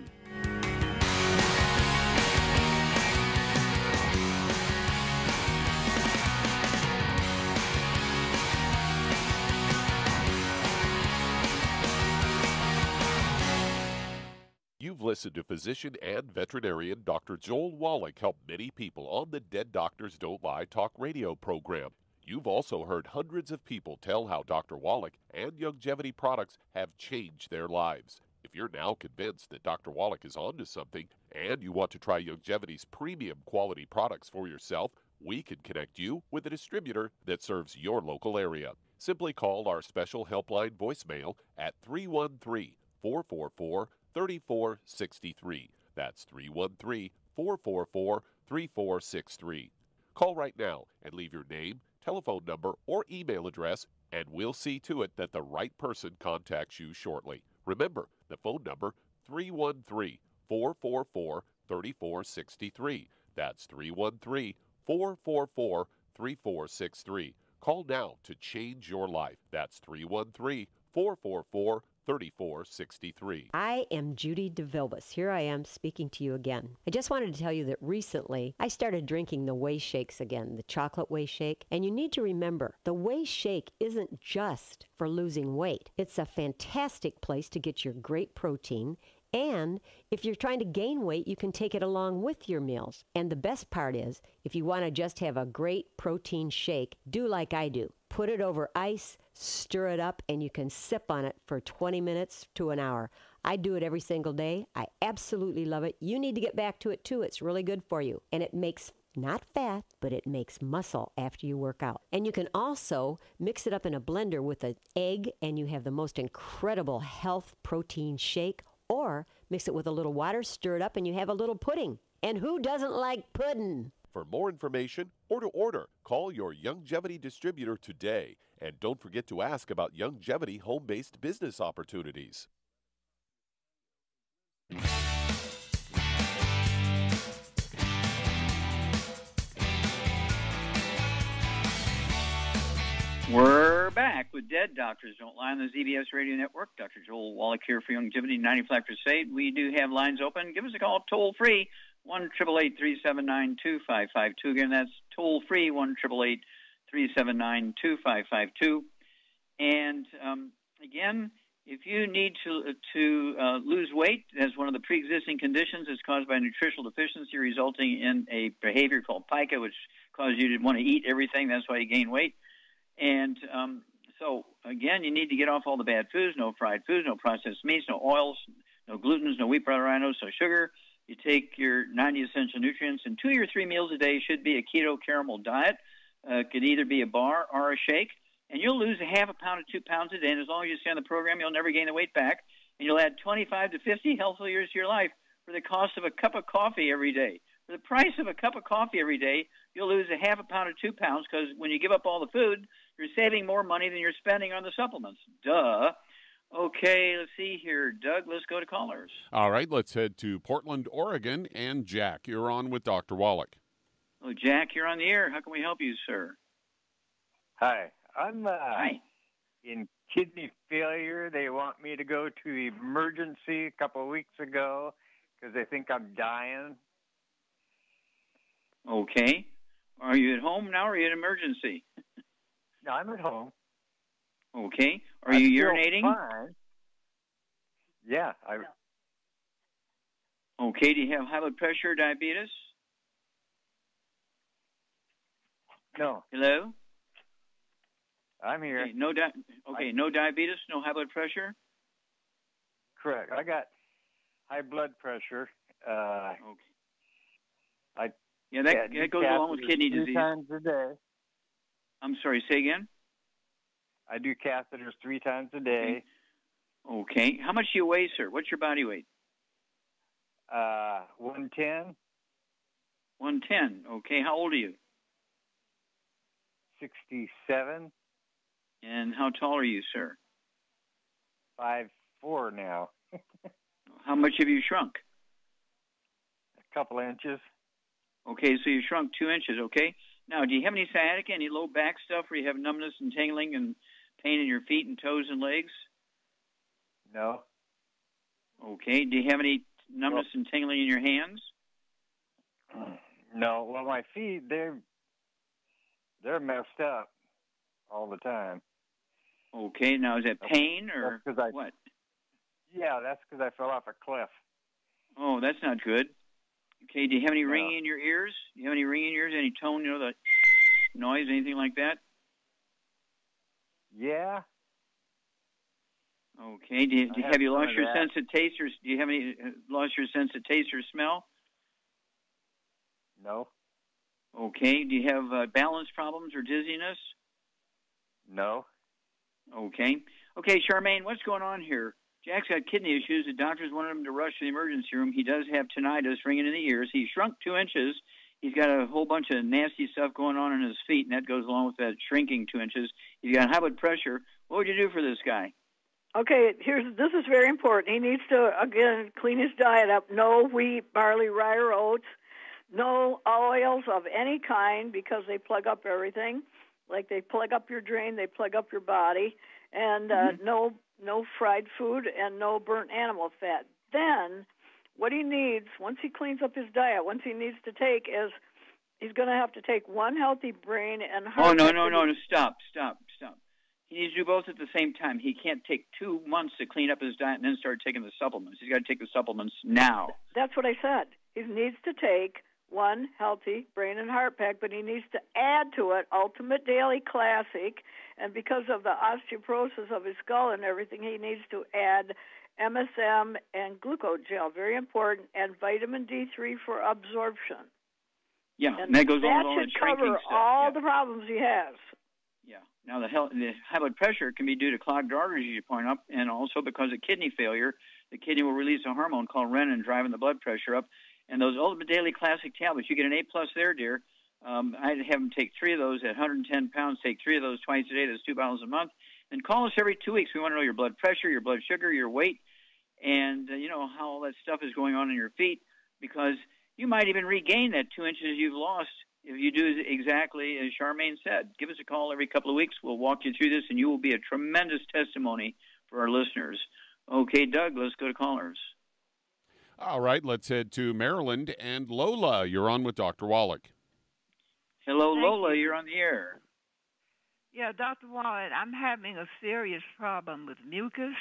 You've listened to physician and veterinarian Doctor Joel Wallach help many people on the Dead Doctors Don't Lie talk radio program. You've also heard hundreds of people tell how Doctor Wallach and Youngevity products have changed their lives. If you're now convinced that Doctor Wallach is onto something and you want to try Youngevity's premium quality products for yourself, we can connect you with a distributor that serves your local area. Simply call our special helpline voicemail at three one three, four four four, three four six three. That's three one three, four four four, three four six three. Call right now and leave your name, telephone number, or email address, and we'll see to it that the right person contacts you shortly. Remember, the phone number, three one three, four four four, three four six three. That's three one three, four four four, three four six three. Call now to change your life. That's three one three, four four four, three four six three. I am Judy DeVilbus. Here I am speaking to you again. I just wanted to tell you that recently I started drinking the Whey Shakes again, the chocolate Whey Shake. And you need to remember, the Whey Shake isn't just for losing weight. It's a fantastic place to get your great protein. And if you're trying to gain weight, you can take it along with your meals. And the best part is, if you want to just have a great protein shake, do like I do. Put it over ice, stir it up, and you can sip on it for twenty minutes to an hour. I do it every single day. I absolutely love it. You need to get back to it too. It's really good for you. And it makes not fat, but it makes muscle after you work out. And you can also mix it up in a blender with an egg, and you have the most incredible health protein shake. Or mix it with a little water, stir it up, and you have a little pudding. And who doesn't like pudding? For more information or to order, call your Youngevity distributor today. And don't forget to ask about Youngevity home-based business opportunities. We're back with Dead Doctors Don't Lie on the Z B S Radio Network. Doctor Joel Wallach here for Youngevity, ninety-five Crusade. We do have lines open. Give us a call toll-free, one eight eight eight, three seven nine, two five five two. Again, that's toll-free, one eight eight eight, three seven nine, two five five two. And, um, again, if you need to to uh, lose weight, that's one of the pre-existing conditions. It's caused by nutritional deficiency resulting in a behavior called pica, which causes you to want to eat everything. That's why you gain weight. And um, so, again, you need to get off all the bad foods, no fried foods, no processed meats, no oils, no glutens, no wheat, butter, no sugar. You take your ninety essential nutrients, and two or three meals a day should be a keto caramel diet. Uh, it could either be a bar or a shake. And you'll lose a half a pound to two pounds a day. And as long as you stay on the program, you'll never gain the weight back. And you'll add twenty-five to fifty healthy years to your life for the cost of a cup of coffee every day. For the price of a cup of coffee every day, you'll lose a half a pound or two pounds because when you give up all the food, you're saving more money than you're spending on the supplements. Duh. Okay, let's see here. Doug, let's go to callers. All right, let's head to Portland, Oregon. And Jack, you're on with Doctor Wallach. Oh, Jack, you're on the air. How can we help you, sir? Hi. I'm uh, Hi. in kidney failure. They want me to go to the emergency a couple of weeks ago because they think I'm dying. Okay. Are you at home now or are you at emergency? No, I'm at home. Okay. Are I you feel urinating? Fine. Yeah. I... Okay. Do you have high blood pressure or diabetes? No. Hello? I'm here. Okay, no, di- okay, I... no diabetes, no high blood pressure? Correct. I got high blood pressure. Uh, okay. I yeah, that, yeah, that goes along with kidney three disease. times a day. I'm sorry, say again? I do catheters three times a day. Okay. okay. How much do you weigh, sir? What's your body weight? Uh, one ten. one ten. Okay. How old are you? sixty-seven. And how tall are you, sir? five four now. How much have you shrunk? A couple inches. Okay, so you shrunk two inches, okay? Now, do you have any sciatica, any low back stuff where you have numbness and tingling and pain in your feet and toes and legs? No. Okay. Do you have any numbness well, and tingling in your hands? No. Well, my feet, they're, they're messed up all the time. Okay. Now, is that pain or I, what? Yeah, that's because I fell off a cliff. Oh, that's not good. Okay. Do you have any no. ringing in your ears? Do you have any ringing in your ears? Any tone, you know, the noise, anything like that? Yeah. Okay. Do you, do you, have, have you lost your that. sense of taste, or do you have any uh, lost your sense of taste or smell? No. Okay. Do you have uh, balance problems or dizziness? No. Okay. Okay, Charmaine, what's going on here? Jack's got kidney issues. The doctors wanted him to rush to the emergency room. He does have tinnitus ringing in the ears. He shrunk two inches. He's got a whole bunch of nasty stuff going on in his feet, and that goes along with that shrinking two inches. He's got high blood pressure. What would you do for this guy? Okay, here's this is very important. He needs to, again, clean his diet up. No wheat, barley, rye, or oats. No oils of any kind because they plug up everything. Like they plug up your drain, they plug up your body. And uh, mm-hmm. no no fried food and no burnt animal fat. Then what he needs, once he cleans up his diet, once he needs to take is he's going to have to take one healthy brain and heart. Oh, no, no, no, no, stop, stop, stop. He needs to do both at the same time. He can't take two months to clean up his diet and then start taking the supplements. He's got to take the supplements now. That's what I said. He needs to take one healthy brain and heart pack, but he needs to add to it Ultimate Daily Classic, and because of the osteoporosis of his skull and everything, he needs to add M S M and glucogel, very important, and vitamin D three for absorption. Yeah, and, and that goes that on with all the should shrinking cover stuff. all yeah. the problems he has. Yeah. Now, the, health, the high blood pressure can be due to clogged arteries, you point out, and also because of kidney failure. The kidney will release a hormone called renin, driving the blood pressure up. And those Ultimate Daily Classic tablets, you get an A plus there, dear. Um, I'd have them take three of those at one hundred ten pounds. Take three of those twice a day. That's two bottles a month. And call us every two weeks. We want to know your blood pressure, your blood sugar, your weight, and uh, you know how all that stuff is going on in your feet. Because you might even regain that two inches you've lost if you do exactly as Charmaine said. Give us a call every couple of weeks. We'll walk you through this, and you will be a tremendous testimony for our listeners. Okay, Doug, let's go to callers. All right, let's head to Maryland. And Lola, you're on with Doctor Wallach. Hello, Thank Lola. you. You're on the air. Yeah, Doctor Wallach, I'm having a serious problem with mucus.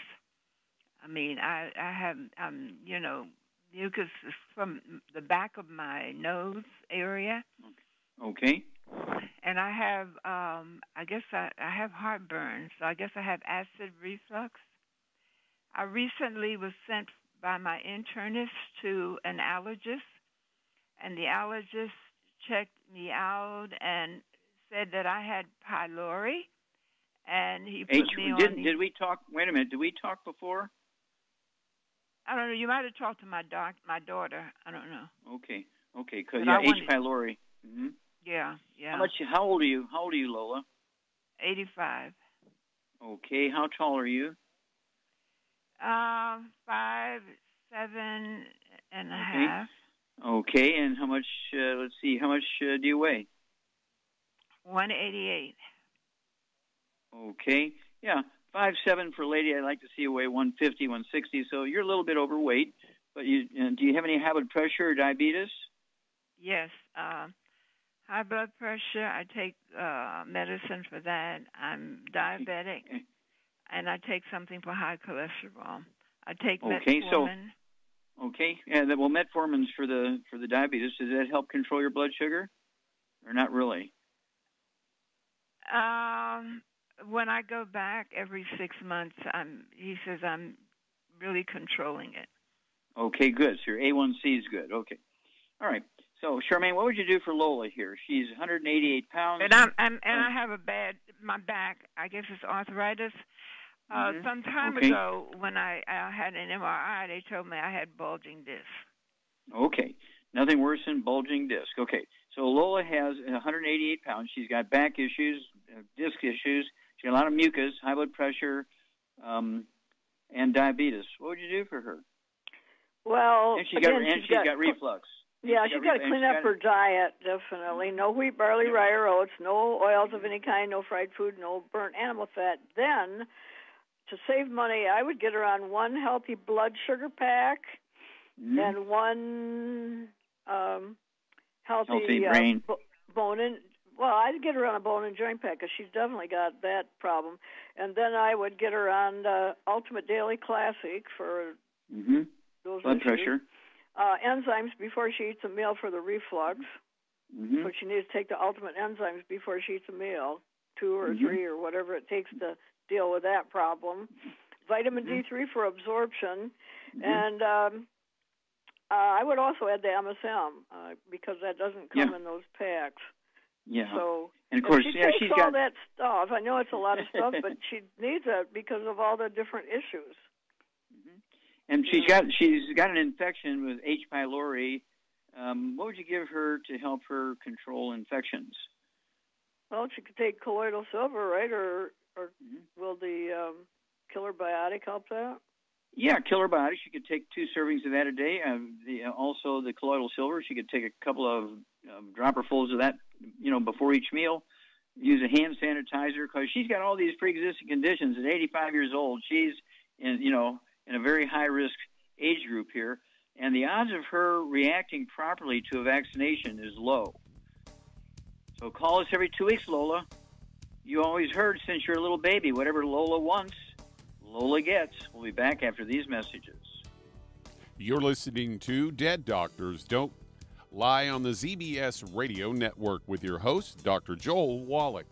I mean, I, I have, um, you know, mucus is from the back of my nose area. Okay. And I have, um, I guess I, I have heartburn, so I guess I have acid reflux. I recently was sent by my internist to an allergist, and the allergist checked me out and said that I had pylori, and he put H- me on did, the... Did we talk, wait a minute, did we talk before? I don't know, you might have talked to my doc, my daughter, I don't know. Okay, okay. Okay, because But yeah, I H. wanted- pylori. Mm-hmm. Yeah, yeah. How much? How old are you? How old are you, Lola? eighty-five. Okay. How tall are you? Uh, five, seven and a Okay. half. Okay. And how much? Uh, let's see. How much uh, do you weigh? one eighty-eight. Okay. Yeah. Five seven for a lady. I'd like to see you weigh one fifty, one sixty. So you're a little bit overweight. But you uh, do you have any high blood pressure or diabetes? Yes. Uh, high blood pressure. I take uh, medicine for that. I'm diabetic, Okay. and I take something for high cholesterol. I take Okay, so- metformin. Okay. Yeah. Well, metformin's for the for the diabetes. Does that help control your blood sugar, or not really? Um, when I go back every six months, I'm. He says I'm really controlling it. Okay, good. So your A one C is good. Okay. All right. So, Charmaine, what would you do for Lola here? She's one hundred eighty-eight pounds. And I'm, I'm and I have a bad my back. I guess it's arthritis. Uh, Mhm. Some time Okay. ago, when I, I had an M R I, they told me I had bulging disc. Okay. Nothing worse than bulging disc. Okay. So Lola has one hundred eighty-eight pounds. She's got back issues, uh, disc issues. She's got a lot of mucus, high blood pressure, um, and diabetes. What would you do for her? Well, And she's again, got and she's she's got, got reflux. Yeah, She's she's got got to re- clean and up she's her got- diet, definitely. No wheat, barley, rye, or oats, no oils of any kind, no fried food, no burnt animal fat. Then, to save money, I would get her on one healthy blood sugar pack Mhm. and one um, healthy, Healthy uh, brain. bo- bone and well, I'd get her on a bone and joint pack because she's definitely got that problem. And then I would get her on uh, Ultimate Daily Classic for Mhm. those Blood issues. pressure. Uh, enzymes before she eats a meal for the reflux. Mhm. So she needs to take the ultimate enzymes before she eats a meal, two or Mhm. three or whatever it takes to deal with that problem. Vitamin D three for absorption. Mhm. And um, uh, I would also add the M S M uh, because that doesn't come Yeah. in those packs. Yeah. So and of if course, she yeah, takes she's all got. that stuff. I know it's a lot of stuff, but she needs it because of all the different issues. And she's got she's got an infection with H. pylori. Um, what would you give her to help her control infections? Well, she could take colloidal silver, right? Or or Mhm. will the um, killer biotic help that? Yeah, killer biotic. She could take two servings of that a day. Um, the, uh, also, the colloidal silver. She could take a couple of um, dropperfuls of that, you know, before each meal. Use a hand sanitizer because she's got all these pre-existing conditions. At eighty-five years old, she's in, you know, in a very high-risk age group here, and the odds of her reacting properly to a vaccination is low. So call us every two weeks, Lola. You always heard since you're a little baby, whatever Lola wants, Lola gets. We'll be back after these messages. You're listening to Dead Doctors Don't Lie on the Z B S Radio Network with your host, Doctor Joel Wallach.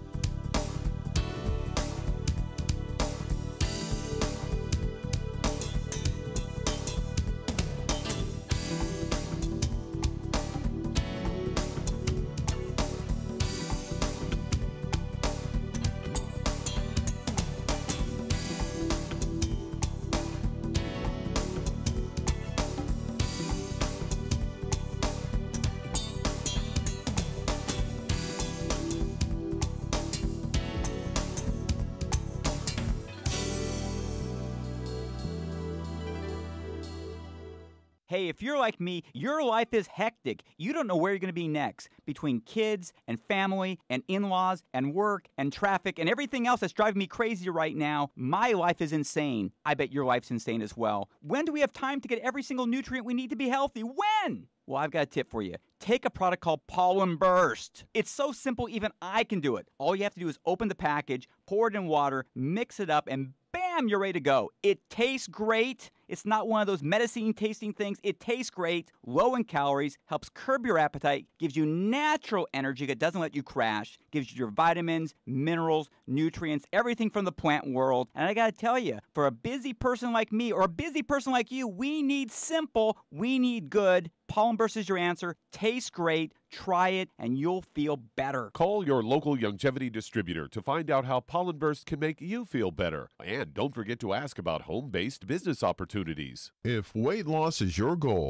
Hey, if you're like me, your life is hectic. You don't know where you're going to be next. Between kids and family and in-laws and work and traffic and everything else that's driving me crazy right now, my life is insane. I bet your life's insane as well. When do we have time to get every single nutrient we need to be healthy? When? Well, I've got a tip for you. Take a product called Pollen Burst. It's so simple, even I can do it. All you have to do is open the package, pour it in water, mix it up, and bam, you're ready to go. It tastes great. It's not one of those medicine tasting things. It tastes great, low in calories, helps curb your appetite, gives you natural energy that doesn't let you crash, gives you your vitamins, minerals, nutrients, everything from the plant world. And I got to tell you, for a busy person like me or a busy person like you, we need simple, we need good. Pollen Burst is your answer. Tastes great. Try it, and you'll feel better. Call your local longevity distributor to find out how Pollen Burst can make you feel better. And don't forget to ask about home-based business opportunities. If weight loss is your goal,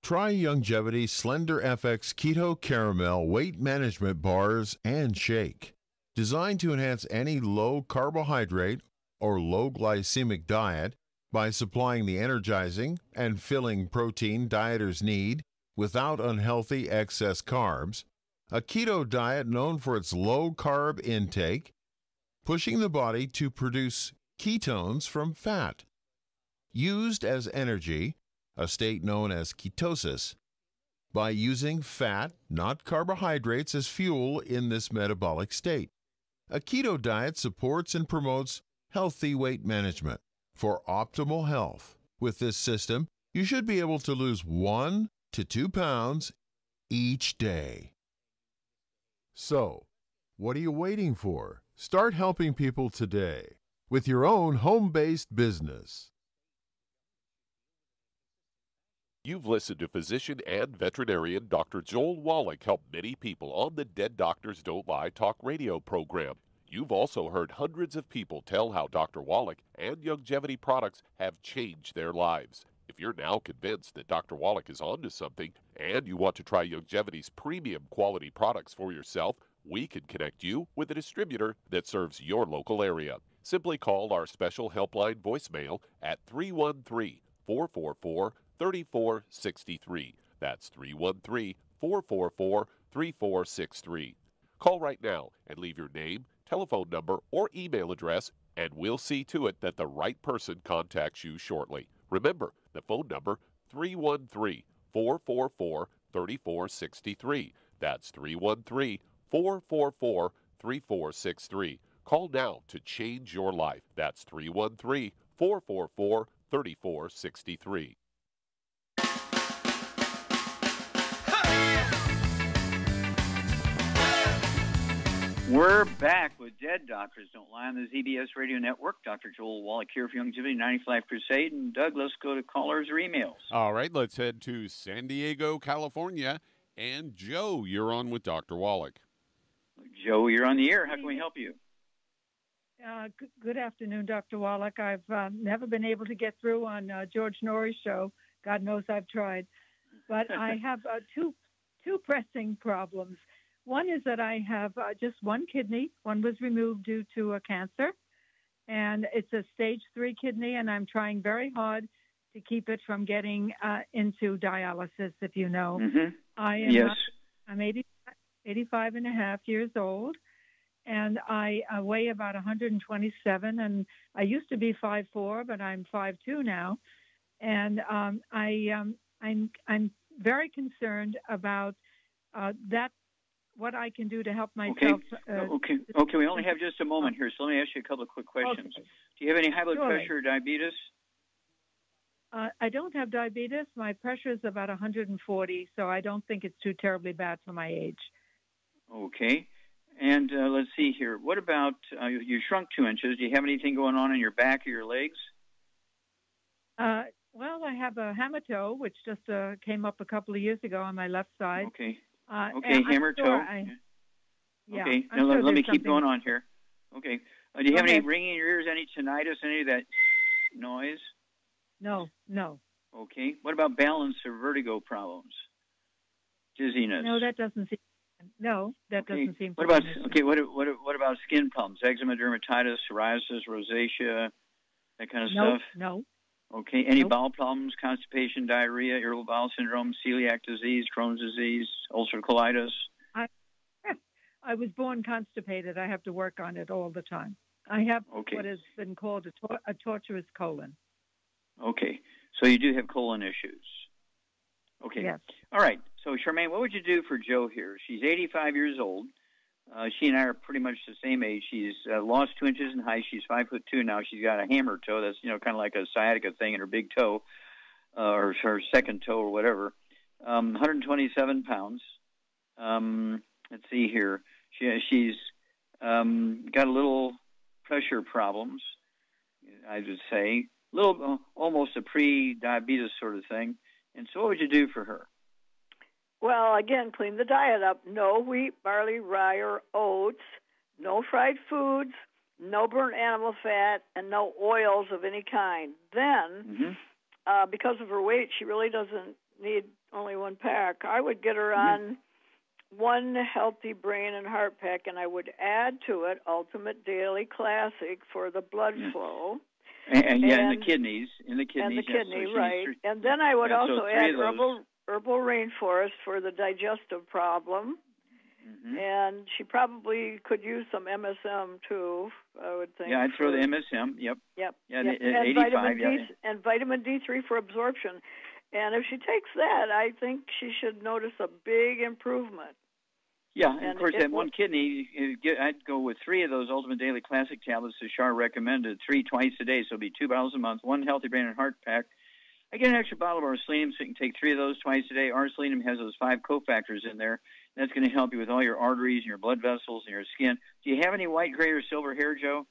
Try Youngevity Slender F X Keto Caramel Weight Management Bars and Shake. Designed to enhance any low carbohydrate or low glycemic diet by supplying the energizing and filling protein dieters need without unhealthy excess carbs, a keto diet known for its low carb intake, pushing the body to produce ketones from fat. Used as energy, a state known as ketosis, by using fat, not carbohydrates, as fuel in this metabolic state. A keto diet supports and promotes healthy weight management. For optimal health, with this system, you should be able to lose one to two pounds each day. So, what are you waiting for? Start helping people today with your own home-based business. You've listened to physician and veterinarian Doctor Joel Wallach help many people on the Dead Doctors Don't Lie talk radio program. You've also heard hundreds of people tell how Doctor Wallach and Youngevity products have changed their lives. If you're now convinced that Doctor Wallach is onto something and you want to try Youngevity's premium quality products for yourself, we can connect you with a distributor that serves your local area. Simply call our special helpline voicemail at three one three, four four four, three four six three. That's three one three, four four four, three four six three. Call right now and leave your name, telephone number, or email address, and we'll see to it that the right person contacts you shortly. Remember, the phone number, three one three, four four four, three four six three. That's three one three, four four four, three four six three. Call now to change your life. That's three one three, four four four, three four six three. We're back with Dead Doctors Don't Lie on the Z B S Radio Network. Doctor Joel Wallach here for Youngevity ninety-five Crusade. And Doug, let's go to callers or emails. All right, let's head to San Diego, California. And Joe, you're on with Doctor Wallach. Joe, you're on the air. How can we help you? Uh, g- good afternoon, Doctor Wallach. I've uh, never been able to get through on uh, George Norrie's show. God knows I've tried. But I have uh, two two pressing problems. One is that I have uh, just one kidney. One was removed due to a cancer, and it's a stage three kidney, and I'm trying very hard to keep it from getting uh, into dialysis, if you know. Mm-hmm. I am, yes. Uh, I'm eighty, eighty-five and a half years old, and I uh, weigh about one hundred twenty-seven, and I used to be five foot four, but I'm five foot two now, and um, I, um, I'm, I'm very concerned about uh, that, what I can do to help myself. Okay. Uh, okay. Okay. We only have just a moment here, so let me ask you a couple of quick questions. Okay. Do you have any high blood Sure. pressure or diabetes? Uh, I don't have diabetes. My pressure is about one hundred forty, so I don't think it's too terribly bad for my age. Okay. And uh, let's see here. What about, uh, you, you shrunk two inches. Do you have anything going on in your back or your legs? Uh, well, I have a hammer toe, which just uh, came up a couple of years ago on my left side. Okay. Uh, Okay, hammer sure toe. I, yeah, okay. I'm Now, sure let, let me there's keep something- going on here. Okay. Uh, do you have Okay. any ringing in your ears, any tinnitus, any of that noise? No, no. Okay. What about balance or vertigo problems? Dizziness? No, that doesn't seem. No, that Okay. doesn't seem. What to be about an issue. okay? What what what about skin problems? Eczema, dermatitis, psoriasis, rosacea, that kind of No, stuff. no. Okay. Any Nope. bowel problems? Constipation, diarrhea, irritable bowel syndrome, celiac disease, Crohn's disease, ulcerative colitis. I I was born constipated. I have to work on it all the time. I have Okay. what has been called a, tor- a tortuous colon. Okay. So you do have colon issues. Okay. Yes. All right. So, Charmaine, what would you do for Joe here? She's eighty-five years old. Uh, she and I are pretty much the same age. She's uh, lost two inches in height. She's five foot two now. She's got a hammer toe. That's, you know, kind of like a sciatica thing in her big toe, uh, or her second toe or whatever. Um, one hundred twenty-seven pounds. Um, let's see here. She, she's um, got a little pressure problems, I would say. Little, uh, almost a pre-diabetes sort of thing. And so what would you do for her? Well, again, clean the diet up. No wheat, barley, rye, or oats. No fried foods. No burnt animal fat, and no oils of any kind. Then, Mm-hmm. uh, because of her weight, she really doesn't need only one pack. I would get her on one healthy brain and heart pack, and I would add to it Ultimate Daily Classic for the blood Yeah. flow. And, and yeah, And- in the kidneys, in the kidneys. And the yeah, so kidney, she needs right. three- And then I would yeah, so also three add of those. herbal, herbal rainforest for the digestive problem. Mhm. And she probably could use some M S M too, I would think. Yeah, I'd throw for- the M S M. Yep. Yep. Yeah, yep. and and eighty-five. vitamin yeah. D and vitamin D three for absorption. And if she takes that, I think she should notice a big improvement. Yeah, and, And of course, it that wa- one kidney, you get, I'd go with three of those Ultimate Daily Classic tablets that Shar recommended, three twice a day, so it'll be two bottles a month, one Healthy Brain and Heart pack. I get an extra bottle of our selenium, so you can take three of those twice a day. Our selenium has those five cofactors in there. That's going to help you with all your arteries and your blood vessels and your skin. Do you have any white, gray, or silver hair, Joe?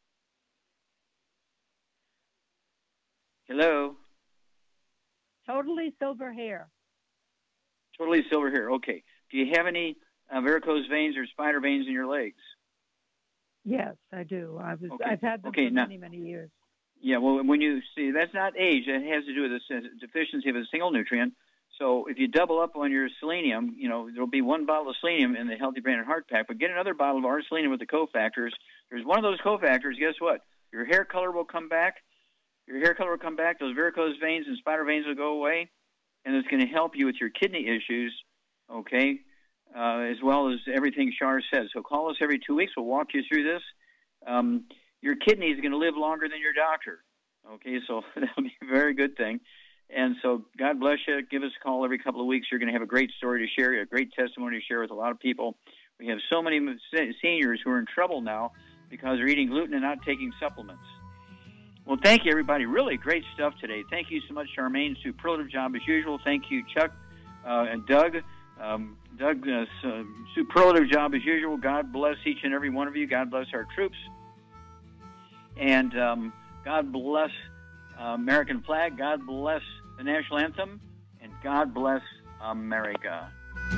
Hello? Totally silver hair. Totally silver hair. Okay. Do you have any uh, varicose veins or spider veins in your legs? Yes, I do. I was. Okay. I've had them Okay, for now- many, many years. Yeah, well, when you see, that's not age. It has to do with the deficiency of a single nutrient. So if you double up on your selenium, you know, there'll be one bottle of selenium in the Healthy Brain and Heart pack, but get another bottle of our selenium with the cofactors. There's one of those cofactors. Guess what? Your hair color will come back. Your hair color will come back. Those varicose veins and spider veins will go away, and it's going to help you with your kidney issues, okay, uh, as well as everything Shar says. So call us every two weeks. We'll walk you through this. Um, your kidney is going to live longer than your doctor, okay, so that'll be a very good thing. And so God bless you. Give us a call every couple of weeks. You're going to have a great story to share, a great testimony to share with a lot of people. We have so many seniors who are in trouble now because they're eating gluten and not taking supplements. Well, thank you, everybody. Really great stuff today. Thank you so much, Charmaine. Superlative job as usual. Thank you, Chuck uh, and Doug. Um, Doug, uh, superlative job as usual. God bless each and every one of you. God bless our troops. And um, God bless uh, American flag. God bless the national anthem. And God bless America.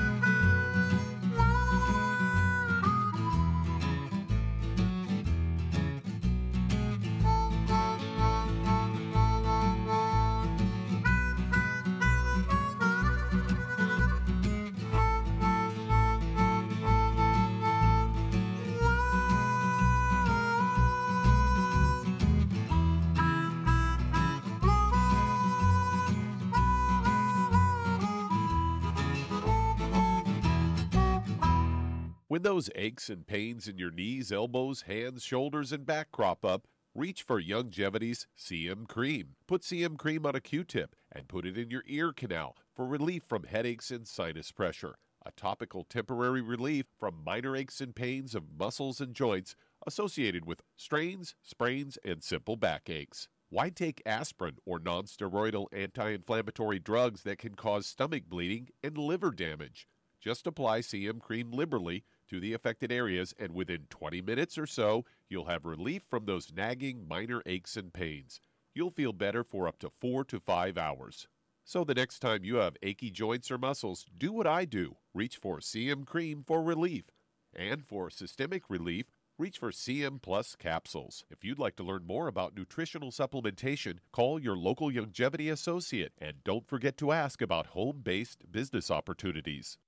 When those aches and pains in your knees, elbows, hands, shoulders, and back crop up, reach for Youngevity's C M Cream. Put C M Cream on a Q-tip and put it in your ear canal for relief from headaches and sinus pressure. A topical temporary relief from minor aches and pains of muscles and joints associated with strains, sprains, and simple backaches. Why take aspirin or nonsteroidal anti-inflammatory drugs that can cause stomach bleeding and liver damage? Just apply C M Cream liberally to the affected areas, and within twenty minutes or so, you'll have relief from those nagging minor aches and pains. You'll feel better for up to four to five hours. So the next time you have achy joints or muscles, do what I do. Reach for C M Cream for relief. And for systemic relief, reach for C M Plus capsules. If you'd like to learn more about nutritional supplementation, call your local Youngevity associate, and don't forget to ask about home-based business opportunities.